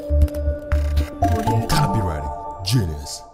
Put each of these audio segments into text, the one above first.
Copywriting genius.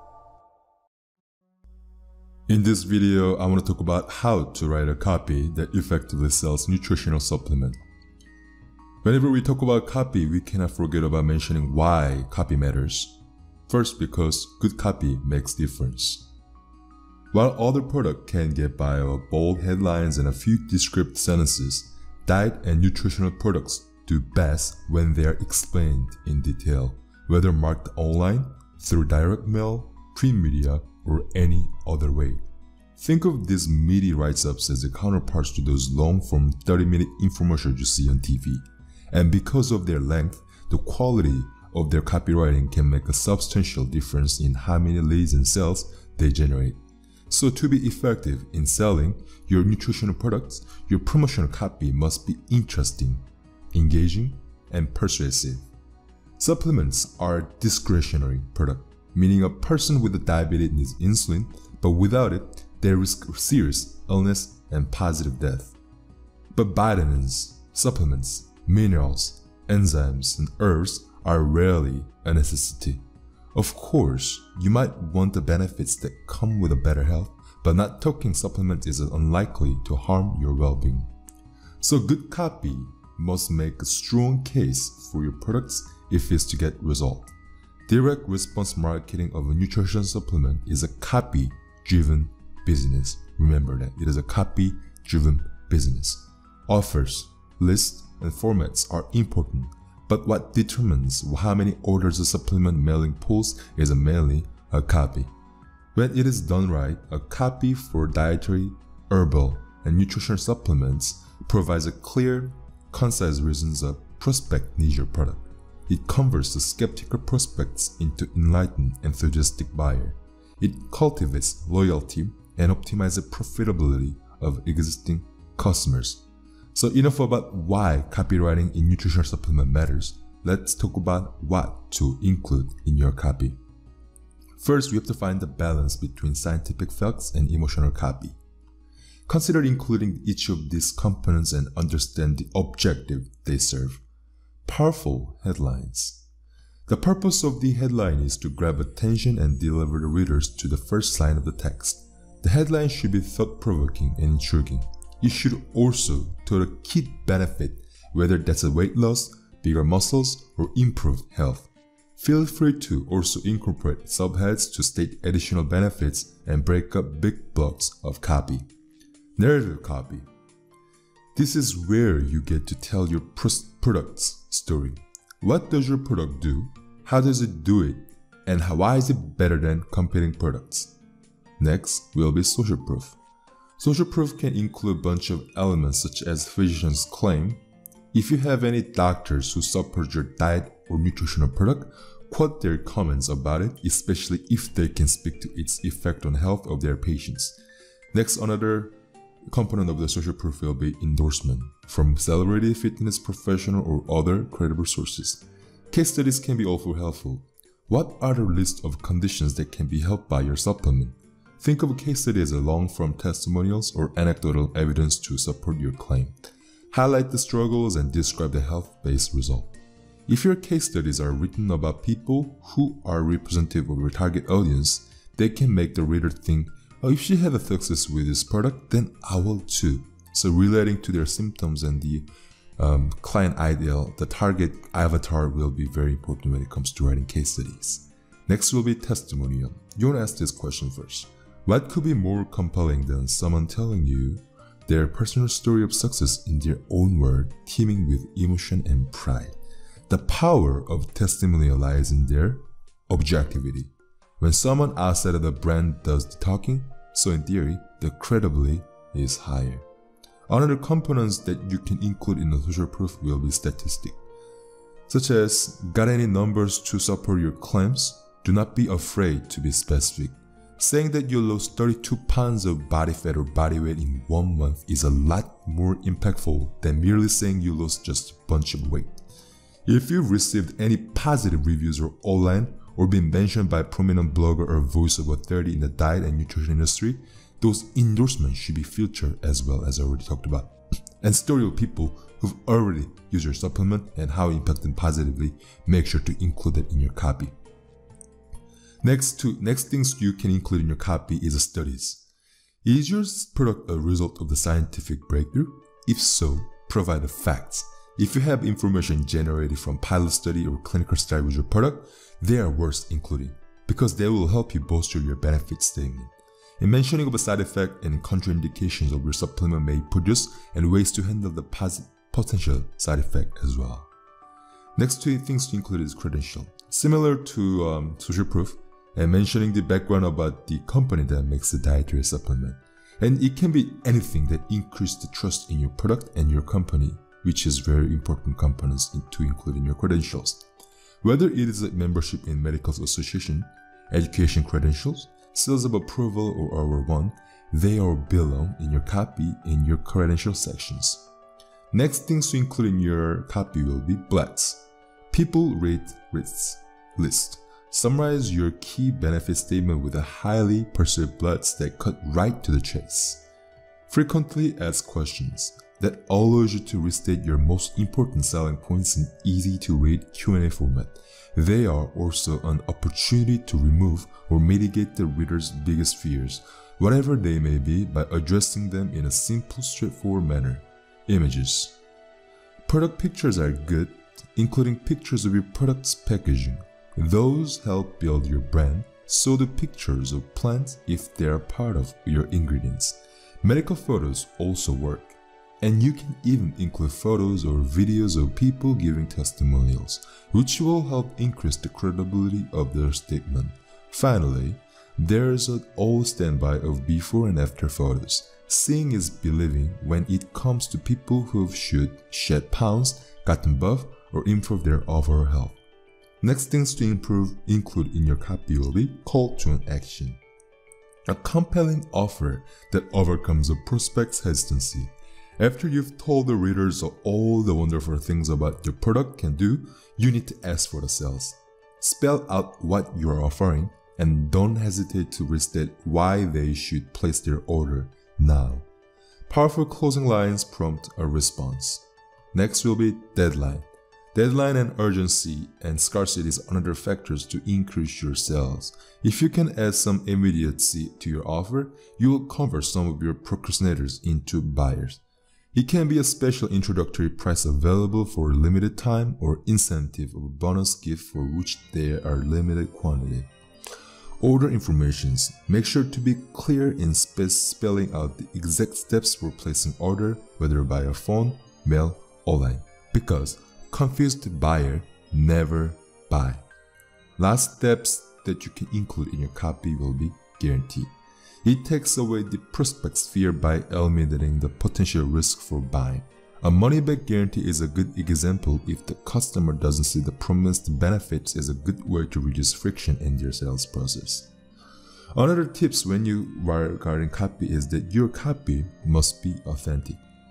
In this video, I want to talk about how to write a copy that effectively sells nutritional supplement. Whenever we talk about copy, we cannot forget about mentioning why copy matters. First, because good copy makes difference. While other products can get by with bold headlines and a few descriptive sentences, diet and nutritional products do best when they are explained in detail, whether marked online, through direct mail, print media, or any other way. Think of these meaty write-ups as the counterparts to those long-form 30-minute infomercials you see on TV. And because of their length, the quality of their copywriting can make a substantial difference in how many leads and sales they generate. So to be effective in selling your nutritional products, your promotional copy must be interesting, engaging, and persuasive. Supplements are a discretionary product, meaning a person with diabetes needs insulin, but without it, they risk serious illness and positive death. But vitamins, supplements, minerals, enzymes, and herbs are rarely a necessity. Of course, you might want the benefits that come with a better health, but not taking supplements is unlikely to harm your well-being. So good copy must make a strong case for your products if it's to get result. Direct response marketing of a nutrition supplement is a copy-driven business. Remember that it is a copy-driven business. Offers, lists, and formats are important, but what determines how many orders a supplement mailing pulls is mainly a copy. When it is done right, a copy for dietary, herbal, and nutrition supplements provides a clear, concise reasons a prospect needs your product. It converts the skeptical prospects into enlightened, enthusiastic buyer. It cultivates loyalty and optimizes profitability of existing customers. So enough about why copywriting in nutrition supplement matters. Let's talk about what to include in your copy. First, we have to find the balance between scientific facts and emotional copy. Consider including each of these components and understand the objective they serve. Powerful headlines. The purpose of the headline is to grab attention and deliver the readers to the first line of the text. The headline should be thought-provoking and intriguing. It should also tell a key benefit, whether that's a weight loss, bigger muscles, or improved health. Feel free to also incorporate subheads to state additional benefits and break up big blocks of copy. Narrative copy. This is where you get to tell your product's story. What does your product do? How does it do it? And why is it better than competing products? Next will be social proof. Social proof can include a bunch of elements such as physicians' claim. If you have any doctors who support your diet or nutritional product, quote their comments about it, especially if they can speak to its effect on health of their patients. Next, another component of the social proof will be endorsement from celebrity, fitness professional, or other credible sources. Case studies can be also helpful. What are the list of conditions that can be helped by your supplement? Think of a case study as a long-form testimonials or anecdotal evidence to support your claim. Highlight the struggles and describe the health-based result. If your case studies are written about people who are representative of your target audience, they can make the reader think, oh, if she had a success with this product, then I will too. So relating to their symptoms and the client ideal, the target avatar will be very important when it comes to writing case studies. Next will be testimonial. You want to ask this question first. What could be more compelling than someone telling you their personal story of success in their own word, teeming with emotion and pride? The power of testimonial lies in their objectivity. When someone outside of the brand does the talking, so in theory, the credibility is higher. Another components that you can include in the social proof will be statistic, such as, got any numbers to support your claims? Do not be afraid to be specific. Saying that you lost 32 pounds of body fat or body weight in 1 month is a lot more impactful than merely saying you lost just a bunch of weight. If you've received any positive reviews or online or been mentioned by a prominent blogger or voice of authority in the diet and nutrition industry, those endorsements should be featured as well, as I already talked about. and story of people who've already used your supplement and how it impacted them positively. Make sure to include it in your copy. Next things you can include in your copy is studies. Is your product a result of the scientific breakthrough? If so, provide the facts. If you have information generated from pilot study or clinical study with your product, they are worth including because they will help you bolster your benefit statement. In mentioning of a side effect and contraindications of your supplement may produce and ways to handle the potential side effect as well. Next two things to include is credential. Similar to social proof and mentioning the background about the company that makes the dietary supplement. And it can be anything that increases the trust in your product and your company, which is very important components to include in your credentials. Whether it is a membership in medical association, education credentials, seals of approval or R1, they all belong in your copy in your credential sections. Next things to include in your copy will be bullets. People rate list. Summarize your key benefit statement with a highly persuasive bullets that cut right to the chase. Frequently asked questions that allows you to restate your most important selling points in easy-to-read Q&A format. They are also an opportunity to remove or mitigate the reader's biggest fears, whatever they may be, by addressing them in a simple, straightforward manner. Images. Product pictures are good, including pictures of your product's packaging. Those help build your brand, so do pictures of plants if they are part of your ingredients. Medical photos also work. And you can even include photos or videos of people giving testimonials, which will help increase the credibility of their statement. Finally, there is an old standby of before and after photos. Seeing is believing when it comes to people who have shed pounds, gotten buff, or improved their overall health. Next things to include in your copy will be call to action. A compelling offer that overcomes a prospect's hesitancy. After you've told the readers all the wonderful things about your product can do, you need to ask for the sales. Spell out what you're offering and don't hesitate to restate why they should place their order now. Powerful closing lines prompt a response. Next will be deadline. Deadline and urgency and scarcity is another factors to increase your sales. If you can add some immediacy to your offer, you will convert some of your procrastinators into buyers. It can be a special introductory price available for a limited time or incentive of a bonus gift for which there are limited quantity. Order informations. Make sure to be clear in spelling out the exact steps for placing order, whether via phone, mail, online, because confused buyer never buy. Last steps that you can include in your copy will be guarantee. It takes away the prospect's fear by eliminating the potential risk for buying. A money-back guarantee is a good example if the customer doesn't see the promised benefits as a good way to reduce friction in their sales process. Another tips when you regarding copy is that your copy must be authentic.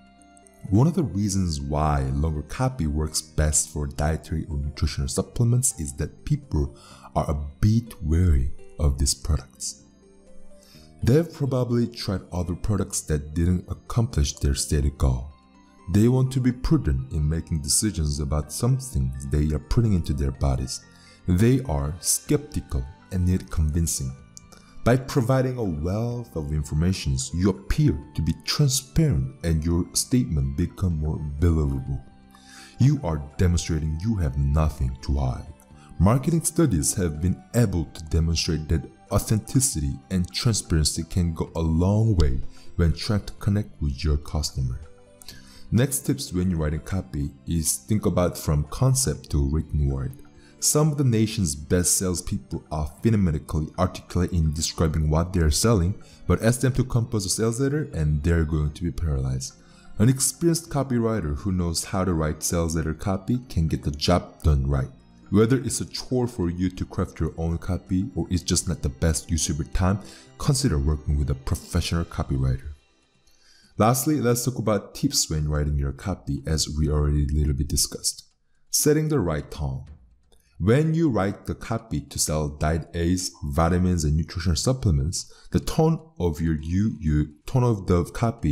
One of the reasons why longer copy works best for dietary or nutritional supplements is that people are a bit wary of these products. They've probably tried other products that didn't accomplish their stated goal. They want to be prudent in making decisions about something they are putting into their bodies. They are skeptical and need convincing. By providing a wealth of information, you appear to be transparent and your statement becomes more believable. You are demonstrating you have nothing to hide. Marketing studies have been able to demonstrate that authenticity and transparency can go a long way when trying to connect with your customer. Next tips when you're writing copy is think about from concept to written word. Some of the nation's best salespeople are phenomenally articulate in describing what they are selling, but ask them to compose a sales letter and they're going to be paralyzed. An experienced copywriter who knows how to write sales letter copy can get the job done right. Whether it's a chore for you to craft your own copy or it's just not the best use of your time, consider working with a professional copywriter. Lastly, let's talk about tips when writing your copy as we already a little bit discussed. Setting the right tone. When you write the copy to sell diet aids, vitamins, and nutritional supplements, the tone of the copy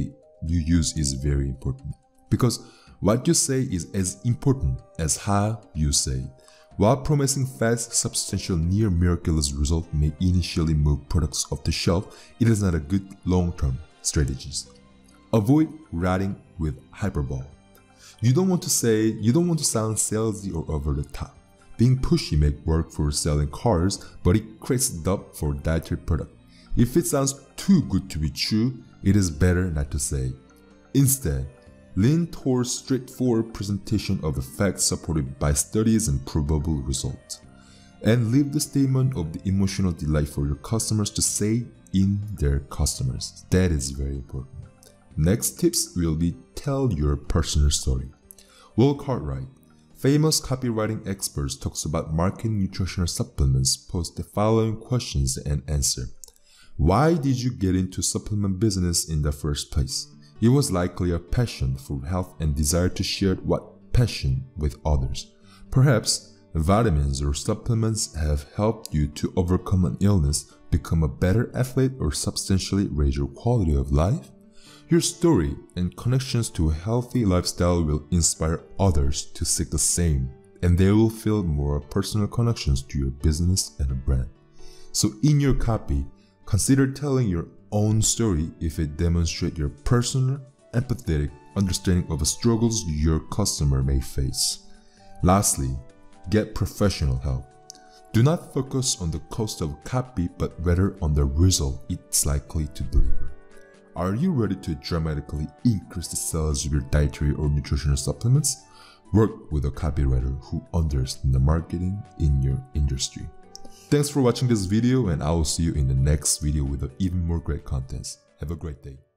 you use is very important, because what you say is as important as how you say it. While promising fast, substantial, near miraculous result may initially move products off the shelf, it is not a good long-term strategy. Avoid writing with hyperbole. You don't want to sound salesy or over the top. Being pushy may work for selling cars, but it creates doubt for dietary product. If it sounds too good to be true, it is better not to say. Instead, lean towards straightforward presentation of the facts supported by studies and probable results. And leave the statement of the emotional delight for your customers to say in their customers. That is very important. Next tips will be tell your personal story. Will Cartwright, famous copywriting expert, talks about marketing nutritional supplements, post the following questions and answer. Why did you get into supplement business in the first place? It was likely a passion for health and desire to share what passion with others. Perhaps vitamins or supplements have helped you to overcome an illness, become a better athlete, or substantially raise your quality of life. Your story and connections to a healthy lifestyle will inspire others to seek the same, and they will feel more personal connections to your business and brand. So in your copy, consider telling your own story if it demonstrates your personal, empathetic understanding of the struggles your customer may face. Lastly, get professional help. Do not focus on the cost of copy, but rather on the result it's likely to deliver. Are you ready to dramatically increase the sales of your dietary or nutritional supplements? Work with a copywriter who understands the marketing in your industry. Thanks for watching this video, and I will see you in the next video with even more great content. Have a great day.